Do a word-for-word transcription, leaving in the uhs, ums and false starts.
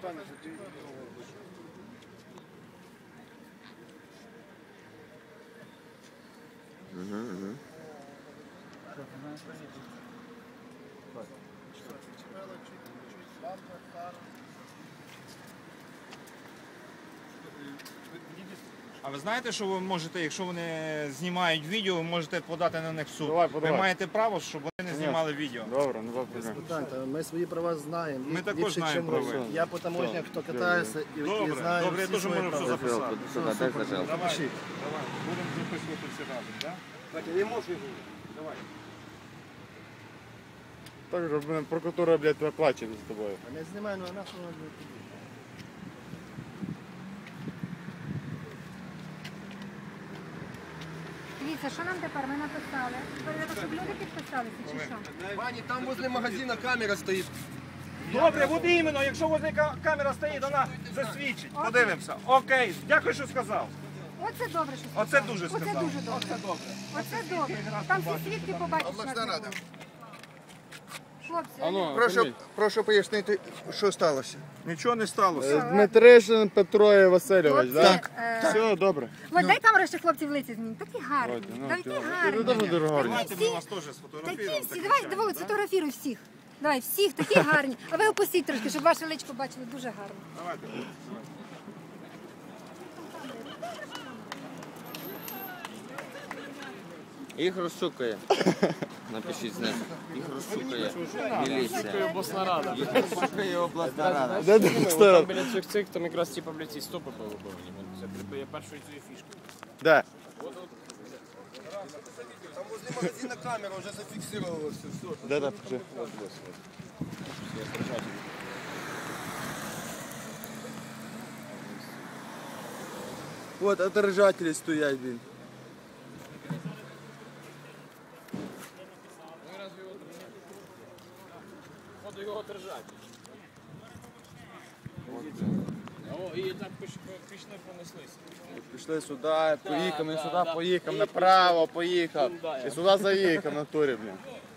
Угу, угу. А ви знаєте, що ви можете, якщо вони знімають відео, ви можете подати на них в суд? Давай, ви подавай. маєте право, щоб вони не знімали відео. Добре, не проблем. Ми свої права знаємо. Ми також знаємо про ви. Я по таможнях, хто катається і Добре, знаю добре, я всі теж свої можу все права. записати. Сюди, дай зажав. Давай, давай, будемо записувати всі разом, так? Катя, не можу його. Давай. Так же, блин, прокуратура, блядь, плаче з тобою. А не знімай, ну а нас воно не піде. Дивіться, що нам тепер? Ми написали. Треба, щоб люди підписалися, чи що? Вані, там возле магазина камера стоїть. Добре, от іменно, якщо возле ка- камера стоїть, вона засвідчить. Подивимося. Окей, дякую, що сказав. Оце добре, що сказали. Оце дуже Оце сказав. дуже добре. Оце добре. Оце добре. Там всі свідки побачать. як це було. Хлопці, Прошу, прошу пояснити, що сталося. Нічого не сталося. Дмитришин Петро і Васильович, хлопці, так? е, Все, добре. от дай камеру, ще хлопці в лиці змінять. Такі гарні. Давайте, ну, Такі ти- гарні. ти дуже дуже гарні. Давайте ми вас теж Такі сфотографуємо. всі. Давай, давай, сфотографіруй всіх. Давай, всіх, такі гарні. А ви опустіть трошки, щоб ваше личко бачили дуже гарно. Давайте. Їх розшукує. Напишіть знизу. Їх розшукує міліція. Обласна рада. Їх розшукує обласна рада. Де ти Там стояв? біля цих цих, там якраз ці поблядь, ці стопи повибовані. Це прибиє першою цією фішкою. Де? Там возле магазина камера вже зафіксувалася. Все. Де так? От, отражателі стоять, блін. Походу його держать. О, і так пішли, понеслися. Пішли сюди, поїхав, не сюди, поїхав, направо, поїхав. І сюди заїхав на турі, блін.